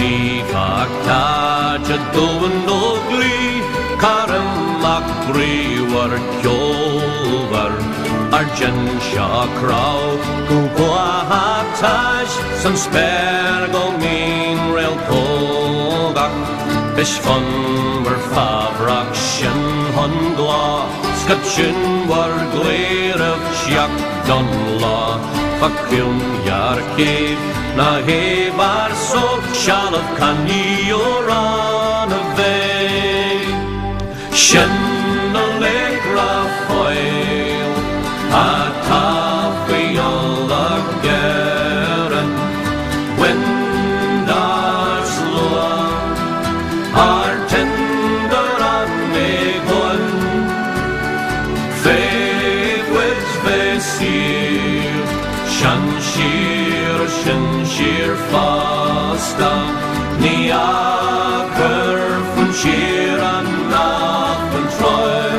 Fag doan ogli Karamach war kjovar Arjen Shakraw Gugwahataj San Spergo min rel kogak Bish fun war favrak shin hundla Skutchin war gleir of Jack Dunla Fakyum yar cave Na hebar sok shall of Canioran of Vay Shin Allegra foil A taffy all again Windars loa Our tender on me gun Faith with Vesir Shanshir fasta Ni aker von Shir Anach von Troy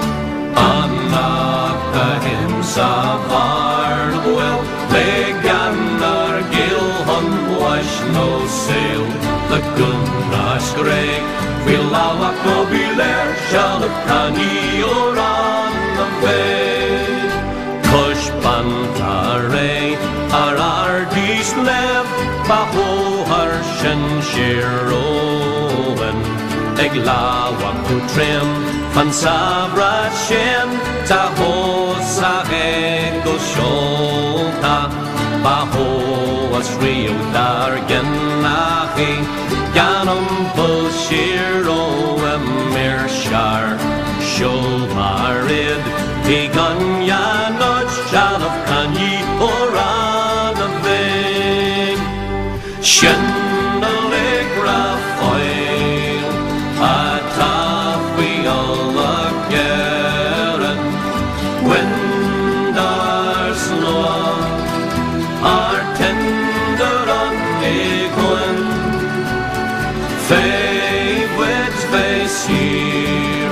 Anach himsa var well Leganar Gilhon wash no sail The Gunnash Greg Vilawak no biler Shall of Kani or on the way Kush Pantare Arardis lev Baho Harshen Shiroven Eglawa Kutrim Van Sabra Shen Taho Sahego Shota Baho Asrio Dargan Nahi Ganum Bushiro Emir Shar Shomarid Begun Yanot Shal of Kanyi Oran of Vane Shen Allegra foil Atafi all again Windars loa Our tender on Egon Favorite face here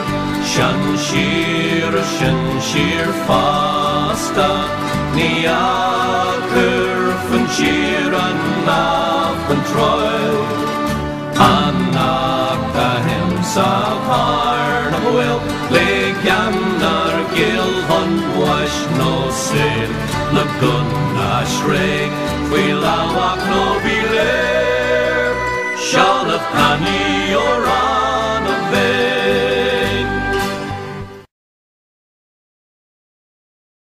Shanshir fasta Ni aker von Shir Anach von Troy Anach himsa var well Leganar Gilhon wash no sin Lagunash reg Vilawak no biler Shall of Kani or